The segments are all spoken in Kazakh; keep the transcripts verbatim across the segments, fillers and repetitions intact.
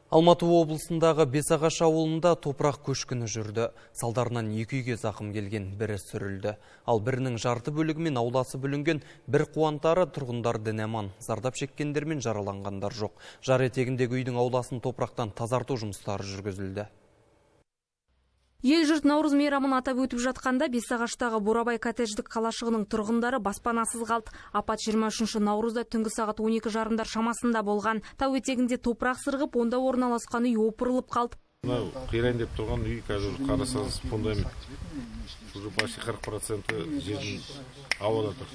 Алматы облысындағы Бесағаш ауылында топырақ көшкіні жүрді. Салдарынан екі үйге зақым келген, бірі сүрілді. Ал бірінің жарты бөлігі мен ауласы бүлінген, бір қуантары тұрғындар дін аман. Зардап шеккендер мен жараланғандар жоқ. Жар етегіндегі үйдің ауласын топырақтан тазарту жұмыстары жүргізілді. Ел жұрт Наурыз мейрамын атап өтіп жатқанда Бесағаштағы Бурабай коттедждік қалашығының тұрғындары баспанасыз қалды. Апат жиырма үшінші наурызда түнгі сағат он екі жарымдар шамасында болған. Тау етегінде топырақ сырғып, онда орналасқан үй опырылып қалды. Мынау қирайын деп тұрған үй қазір қарасаңыз фундамент. Уже почти қырық проценті жердің ауада тұр.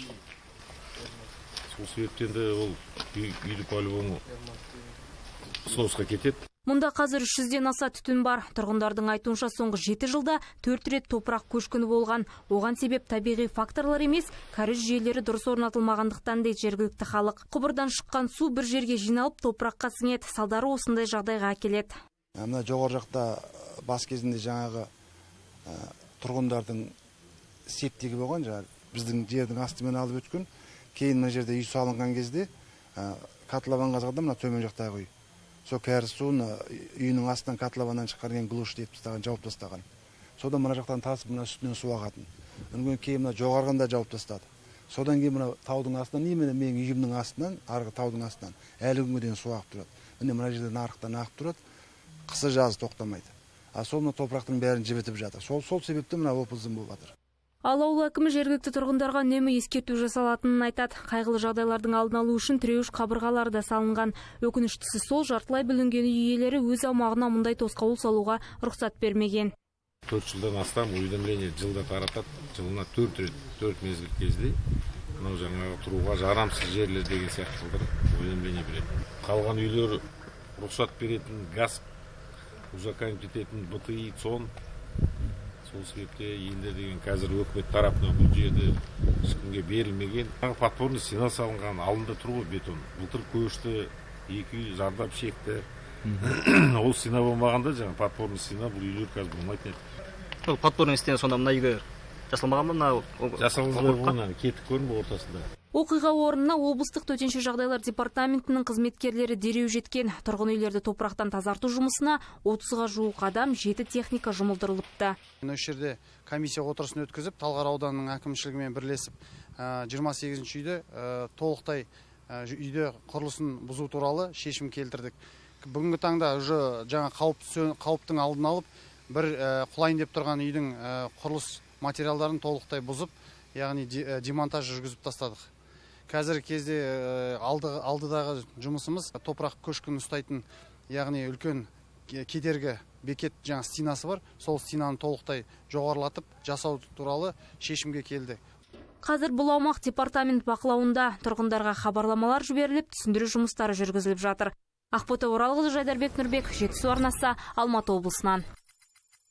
Сол себептен де ол үйді по-любому сносқа кетеді. Мұнда қазір үш жүзден аса түтін бар. Тұрғындардың айтуынша соңғы жеті жылда төрт рет топырақ көшкіні болған. Оған себеп табиғи факторлар емес, кәріз жүйелері дұрыс орнатылмағандықтан дейді жергілікті халық. Құбырдан шыққан су бір жерге жиналып топыраққа сіңеді. Салдары осындай жағдайға әкеледі. Мына жоғары жақта бас кезінде жаңағы тұрғындардың септігі болған, біздің жердің астымен алып өткен. Кейін мына жерде үй салынған кезде котлован қазғанда мына төмен жақтағы үй. Со кәріз суын үйінің астынан котлованнан шығарған глуш деп тастаған, жауып тастаған. Содан мына жақтан тасып мына үстінен су ағатын. Үнген кейін мына жоғарғанда жауып тастады. Содан кейін мына таудың астынан, немене менің үйімнің астынан, арғы таудың астынан әлі күнге дейін су ағып тұрады. Міне мына жерде нарықтан ағып тұрады. Қысы жазы тоқтамайды. А сол мына топырақтың бәрін жібітіп жатыр. Сол сол себепті мына опызым болып жатыр. Ал ауыл әкімі жергілікті тұрғындарға үнемі ескерту жасалатынын айтады. Қайғылы жағдайлардың алдын алу үшін тіреуіш қабырғалары да салынған. Өкініштісі сол, жартылай бүлінген үй иелері өз аумағына мұндай тосқауыл салуға рұқсат бермеген. төрт жылдан астам уведомление жылда таратады. Жылына төрт рет, төрт мезгіл кезде мынау жаңағы тұруға жарамсыз жерлер деген сияқты уведомление береді. Қалған үйлер рұқсат беретін газ, узаконить ететін бэ тэ и, цон. Сол себепте енді деген қазір өкімет тарапынан бұл жерде ешкімге берілмеген. Подпорный стена салынған, алында тұр ғой бетон. Былтыр көшті, екі үй зардап шекті. Ол стена болмағанда жаңа подпорный стена бұл үйлер қазір болмайтын еді. Ол подпорный стена сонда мына үйге жасалмаған ба? Жасалған кетік көрінбі ортасында. Оқиға орнына облыстық төтенше жағдайлар департаментінің қызметкерлері дереу жеткен. Тұрғын үйлерді топырақтан тазарту жұмысына отызға жуық адам, жеті техника жұмылдырылыпты. Осы жерде комиссия отырысын өткізіп, Талғар ауданының әкімшілігімен бірлесіп, жиырма сегізінші үйде толықтай үйде құрылысын бұзу туралы шешім келтірдік. Бүгінгі таңда уже жаңа қауіптің алдын алып, бір құлайын деп тұрған үйдің құрылыс материалдарын толықтай бұзып, яғни демонтаж жүргізіп тастадық. Қазір кезде алдыдағы жұмысымыз топырақ көшкін ұстайтын, яғни үлкен кедергі бекет жаңа стенасы бар. Сол стенаны толықтай жоғарылатып жасау туралы шешімге келді. Қазір бұл аумақ департамент бақылауында, тұрғындарға хабарламалар жіберіліп, түсіндіру жұмыстары жүргізіліп жатыр. Ақбота Оралқызы, Жайдарбек Нұрбек, Жетісу арнасы, Алматы облысынан.